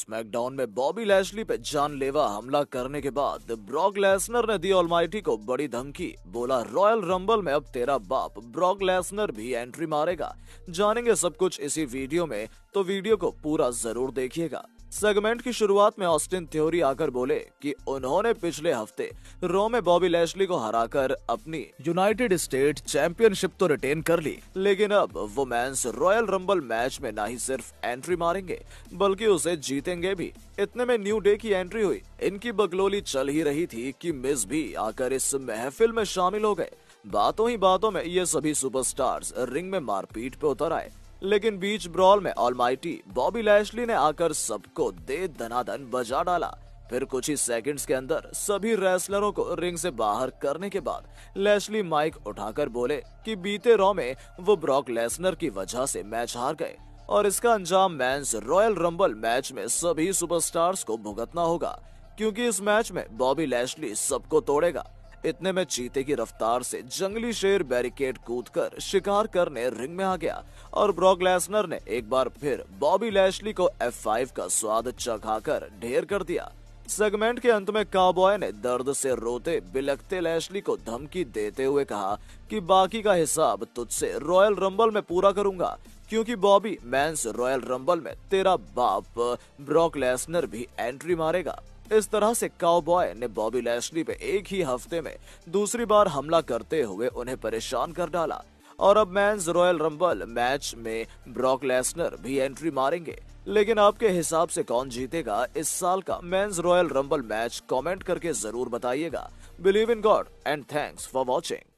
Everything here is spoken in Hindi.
स्मैकडाउन में बॉबी लैशली पे जानलेवा हमला करने के बाद ब्रॉक लेसनर ने दी ऑलमाइटी को बड़ी धमकी। बोला, रॉयल रंबल में अब तेरा बाप ब्रॉक लेसनर भी एंट्री मारेगा। जानेंगे सब कुछ इसी वीडियो में, तो वीडियो को पूरा जरूर देखिएगा। सेगमेंट की शुरुआत में ऑस्टिन थ्योरी आकर बोले कि उन्होंने पिछले हफ्ते रॉ में बॉबी लैशली को हराकर अपनी यूनाइटेड स्टेट चैंपियनशिप तो रिटेन कर ली, लेकिन अब वो मेंस रॉयल रंबल मैच में न ही सिर्फ एंट्री मारेंगे बल्कि उसे जीतेंगे भी। इतने में न्यू डे की एंट्री हुई। इनकी बकलोली चल ही रही थी कि मिस भी आकर इस महफिल में शामिल हो गए। बातों ही बातों में ये सभी सुपरस्टार्स रिंग में मारपीट पे उतर आए, लेकिन बीच ब्रॉल में ऑलमाइटी बॉबी लैशली ने आकर सबको दे दनादन बजा डाला। फिर कुछ ही सेकंड्स के अंदर सभी रेसलरों को रिंग से बाहर करने के बाद लैशली माइक उठाकर बोले कि बीते रॉ में वो ब्रॉक लेसनर की वजह से मैच हार गए और इसका अंजाम मेंस रॉयल रंबल मैच में सभी सुपरस्टार्स को भुगतना होगा, क्योंकि इस मैच में बॉबी लैशली सबको तोड़ेगा। इतने में चीते की रफ्तार से जंगली शेर बैरिकेड कूदकर शिकार करने रिंग में आ गया और ब्रॉक लेसनर ने एक बार फिर बॉबी लैशली को F5 का स्वाद चखाकर ढेर कर दिया। सेगमेंट के अंत में काउबॉय ने दर्द से रोते बिलखते लैशली को धमकी देते हुए कहा कि बाकी का हिसाब तुझसे रॉयल रंबल में पूरा करूंगा, क्योंकि बॉबी मेंस रॉयल रंबल में तेरा बाप ब्रॉक लेसनर भी एंट्री मारेगा। इस तरह से काउबॉय ने बॉबी लैशली पे एक ही हफ्ते में दूसरी बार हमला करते हुए उन्हें परेशान कर डाला और अब मेंस रॉयल रंबल मैच में ब्रॉक लेसनर भी एंट्री मारेंगे। लेकिन आपके हिसाब से कौन जीतेगा इस साल का men's Royal Rumble match? Comment करके जरूर बताइएगा। Believe in God and thanks for watching.